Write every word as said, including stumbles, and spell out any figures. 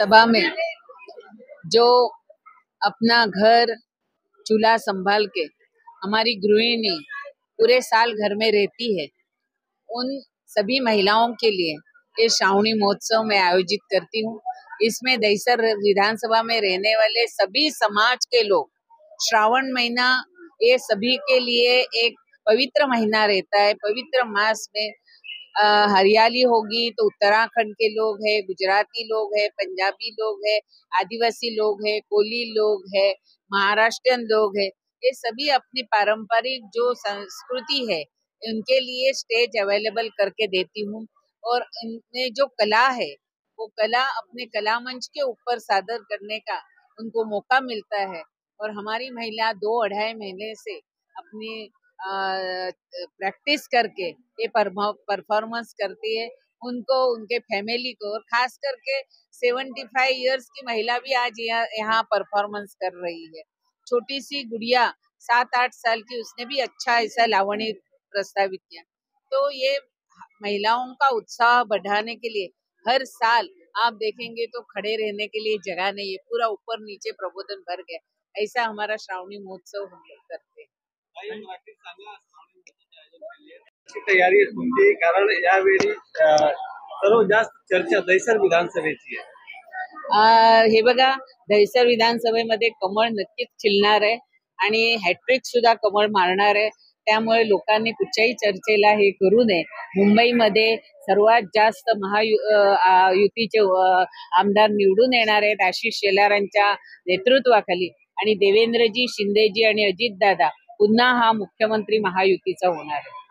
सभा में जो अपना घर चूल्हा संभाल के हमारी गृहिणी पूरे साल घर में रहती है, उन सभी महिलाओं के लिए ये श्रावणी महोत्सव मैं आयोजित करती हूँ। इसमें दहिसर विधानसभा में रहने वाले सभी समाज के लोग, श्रावण महीना ये सभी के लिए एक पवित्र महीना रहता है। पवित्र मास में आ, हरियाली होगी तो उत्तराखंड के लोग हैं, गुजराती लोग हैं, पंजाबी लोग हैं, आदिवासी लोग हैं, कोली लोग हैं, महाराष्ट्रियन लोग हैं। ये सभी अपनी पारंपरिक जो संस्कृति है उनके लिए स्टेज अवेलेबल करके देती हूँ। और इनमें जो कला है वो कला अपने कला मंच के ऊपर सादर करने का उनको मौका मिलता है। और हमारी महिला दो अढ़ाई महीने से अपनी प्रैक्टिस करके ये परफॉर्मेंस करती है। उनको, उनके फैमिली को, और खास करके पचहत्तर इयर्स की महिला भी आज यहाँ यहाँ परफॉर्मेंस कर रही है। छोटी सी गुड़िया सात आठ साल की, उसने भी अच्छा ऐसा लावणी प्रस्तावित किया। तो ये महिलाओं का उत्साह बढ़ाने के लिए हर साल आप देखेंगे तो खड़े रहने के लिए जगह नहीं है, पूरा ऊपर नीचे प्रबोधन भर गया। ऐसा हमारा श्रावणी महोत्सव हम लोग करते हैं। तयारी होती, कारण यावेळी सर्वात जास्त चर्चा दहिसर विधानसभेची आहे। हे बघा, दहिसर विधानसभेमध्ये कमळ नक्कीच खिलणार आहे आणि हॅट्रिक सुद्धा कमळ मारणार आहे। त्यामुळे लोकांनी कुठच्याही चर्चेला हे करू नये। मुंबईमध्ये सर्वात जास्त महायुतीचे आमदार निवडून येणार आहेत आशिष शेलारांच्या नेतृत्वाखाली, आणि देवेंद्रजी, शिंदेजी आणि अजितदादा पुन्हा हा मुख्यमंत्री महायुतीचा होणार आहे।